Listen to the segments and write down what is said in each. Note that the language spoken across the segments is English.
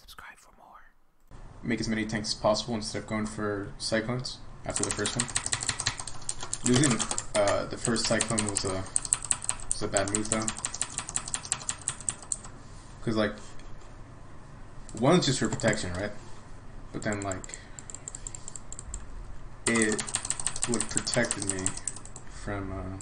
Make as many tanks as possible instead of going for cyclones after the first one. Losing the first cyclone was a bad move though, because like one's just for protection, right? But then like it would have protected me from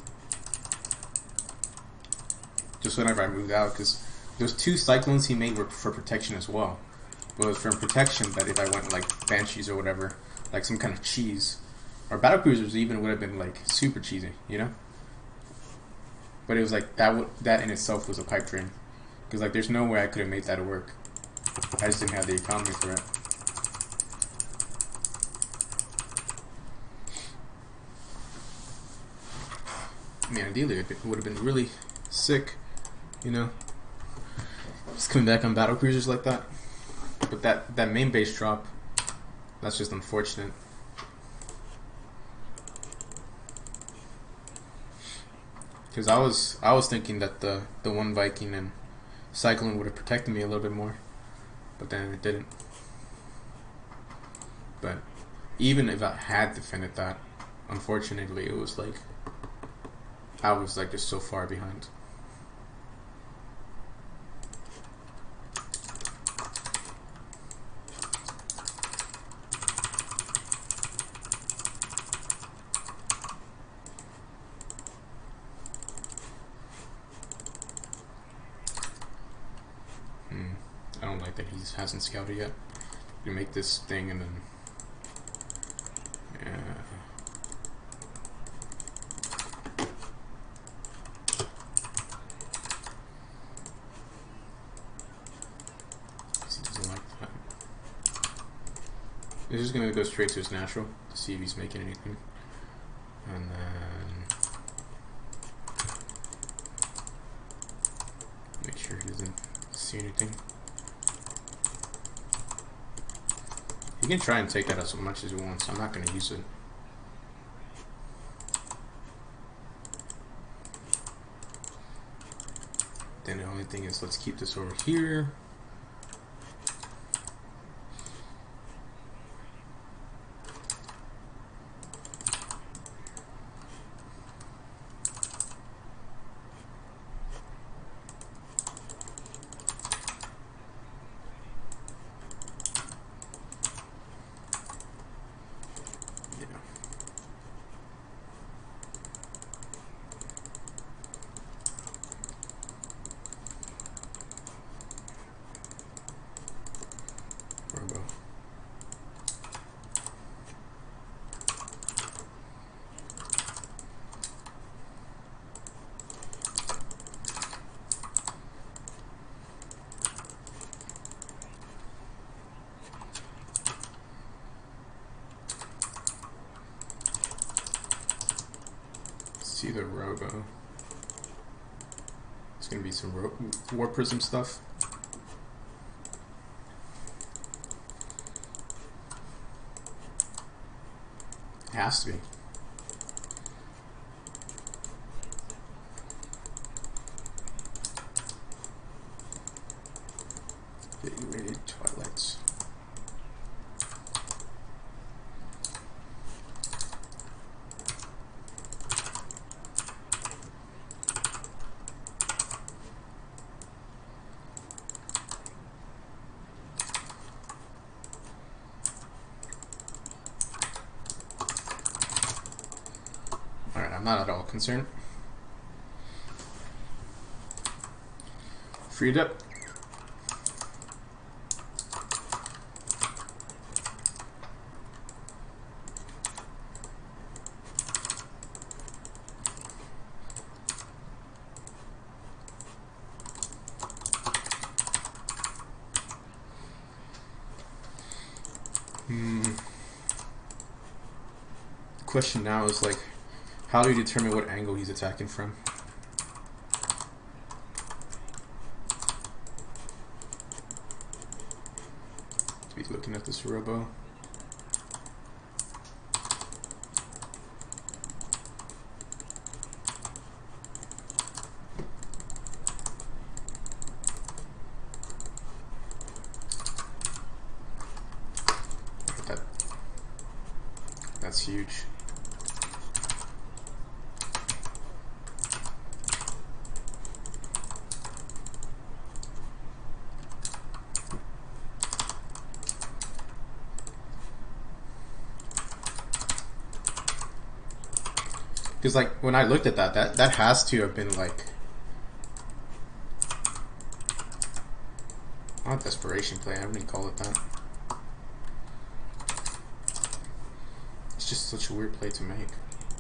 just whenever I moved out, because those two cyclones he made were for protection as well. But it was from protection that if I went like banshees or whatever, like some kind of cheese, or battle cruisers even would have been like super cheesy, you know. But it was like that in itself was a pipe dream, because like there's no way I could have made that work. I just didn't have the economy for it. I mean, ideally it would have been really sick, you know, just coming back on battle cruisers like that. But that main base drop, that's just unfortunate. Because I was thinking that the one Viking and Cyclone would have protected me a little bit more, but then it didn't. But even if I had defended that, unfortunately, it was like I was like just so far behind. I don't like that he hasn't scouted yet. You make this thing and then he doesn't like that. He's just gonna go straight to his natural to see if he's making anything, and then make sure he doesn't see anything. You can try and take that as much as you want, so I'm not going to use it. Then the only thing is, let's keep this over here. See the Robo. It's gonna be some War Prism stuff. It has to be. Getting ready, Twilights. Alright, I'm not at all concerned. Freed up. The question now is like, how do you determine what angle he's attacking from? Be looking at this Robo. That's huge. Because like when I looked at that has to have been like not desperation play. I wouldn't call it that. It's just such a weird play to make.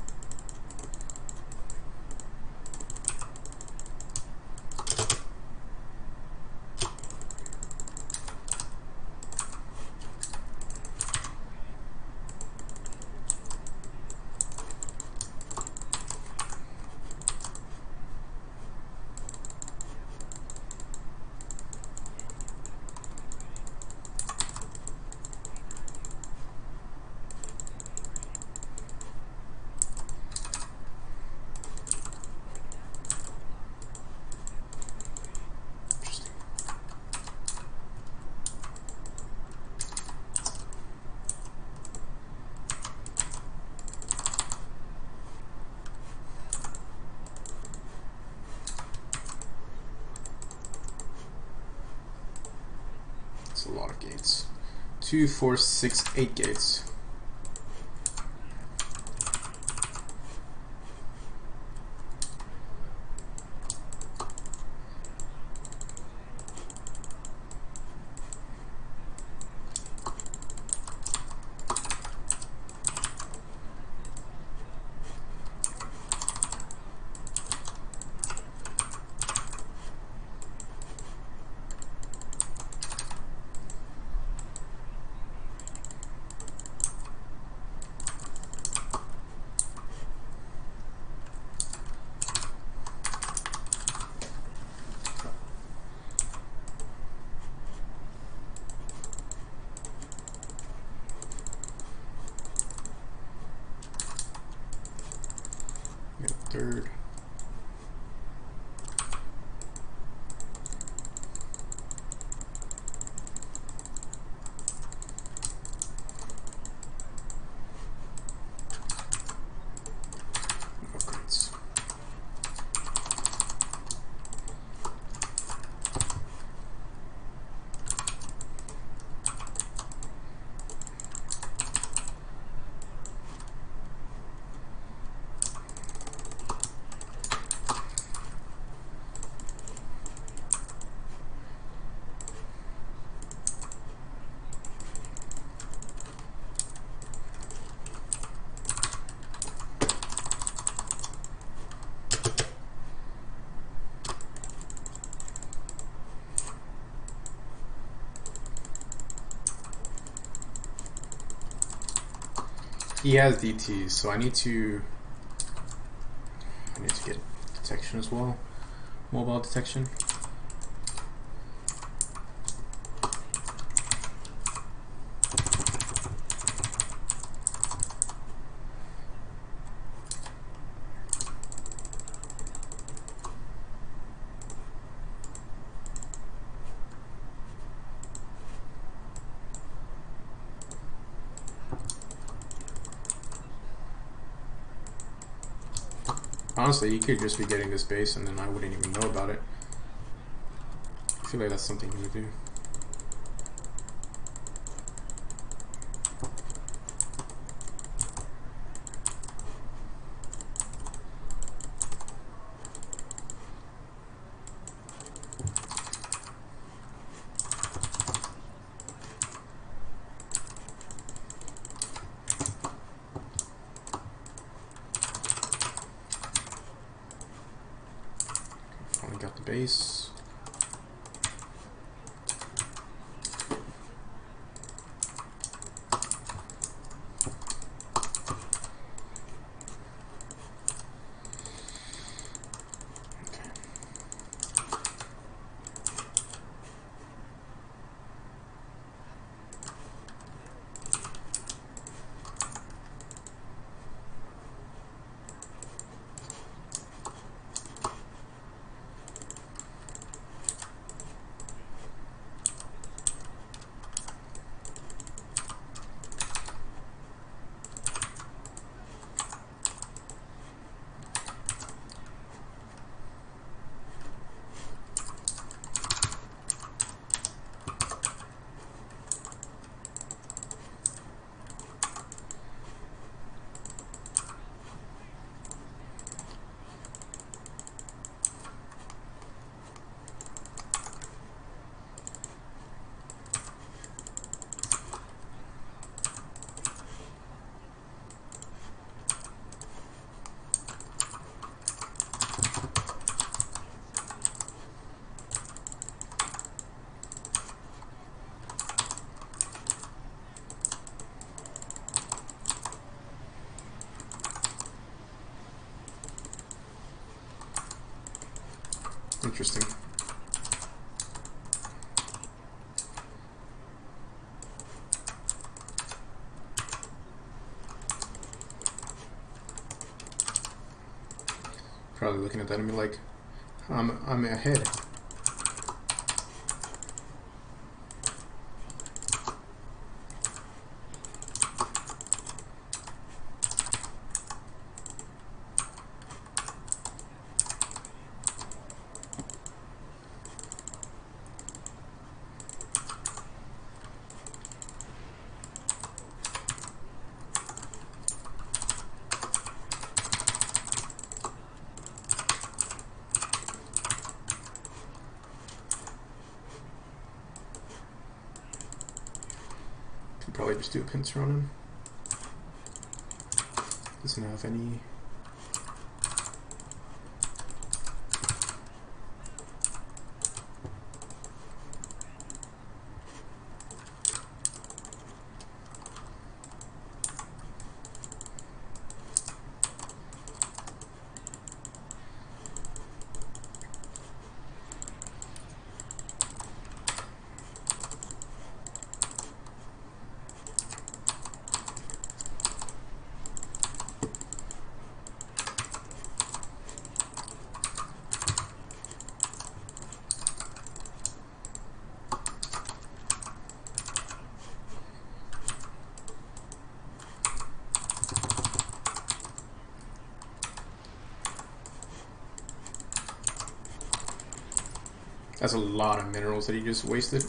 A lot of gates. 2, 4, 6, 8 gates. Third. Upgrades. He has DTs, so I need to get detection as well. Mobile detection. Honestly, he could just be getting this base and then I wouldn't even know about it. I feel like that's something he would do. Finally got the base. interesting. Probably looking at that enemy like, I'm ahead. Probably just do a pincer on him. Doesn't have any. That's a lot of minerals that he just wasted.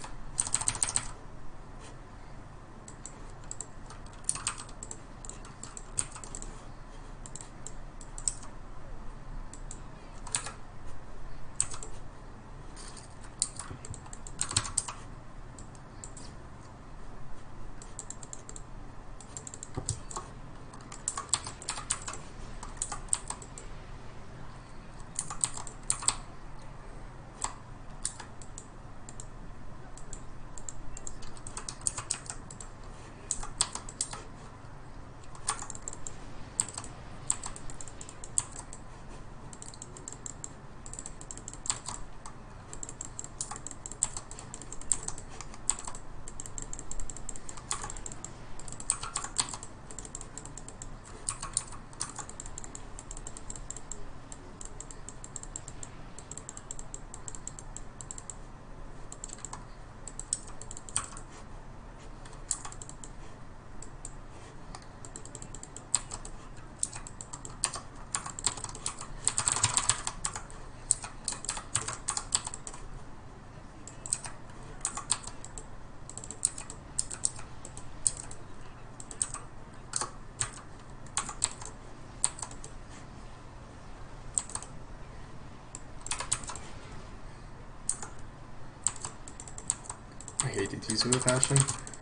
I hate DTs with a passion.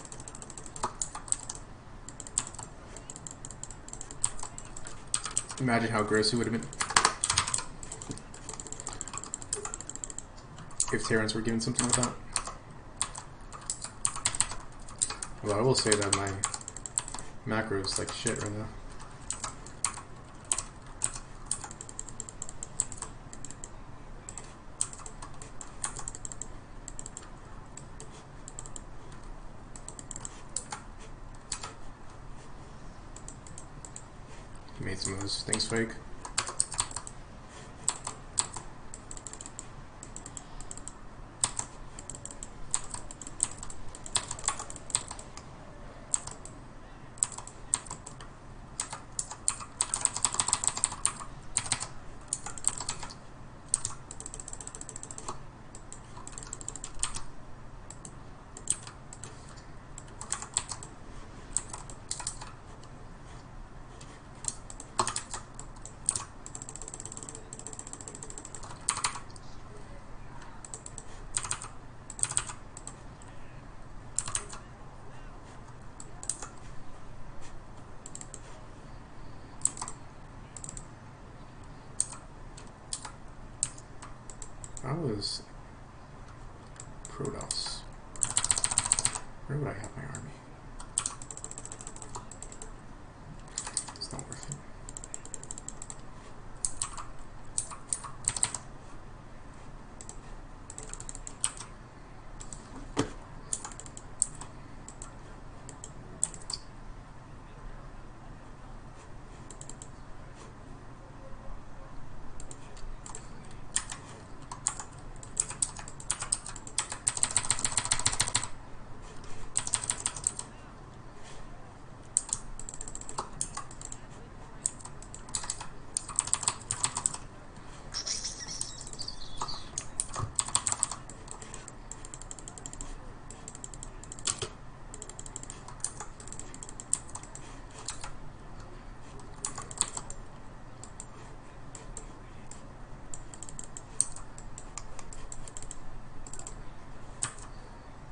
Imagine how gross it would have been if Terrans were given something like that. Well, I will say that my macro is like shit right now. Made some of those things fake. I was Protoss. Where would I have my army? It's not worth it.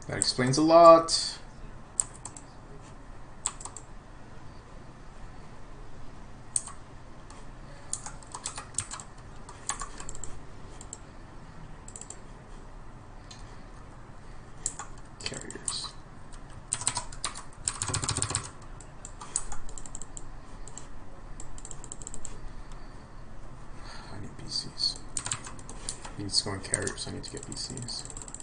That explains a lot. Carriers. I need BCs. He needs to go in carriers, I need to get BCs.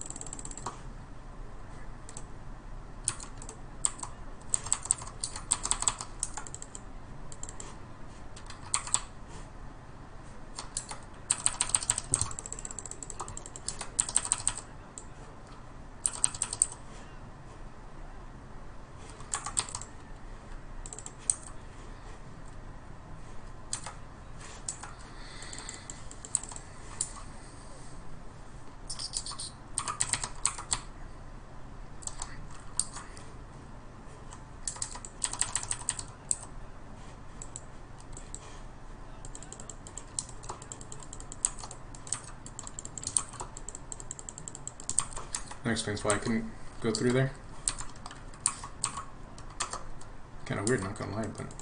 That explains why I couldn't go through there. Kind of weird, not gonna lie, but.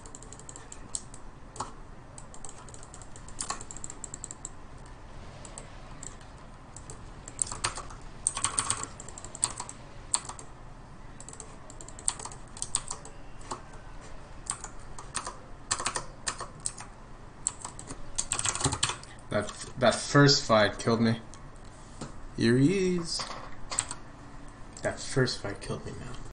That first fight killed me. Here he is. That first fight killed me, man.